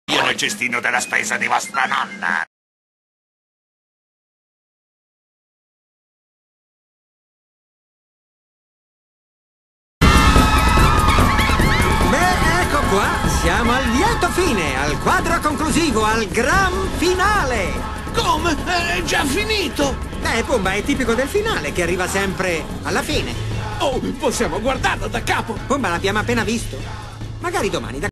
Io nel cestino della spesa di vostra nonna. Beh, ecco qua, siamo al lieto fine, al quadro conclusivo, al gran finale. Come? È già finito? Pumba è tipico del finale, che arriva sempre alla fine. Oh, possiamo guardarlo da capo. Pumba l'abbiamo appena visto. Magari domani,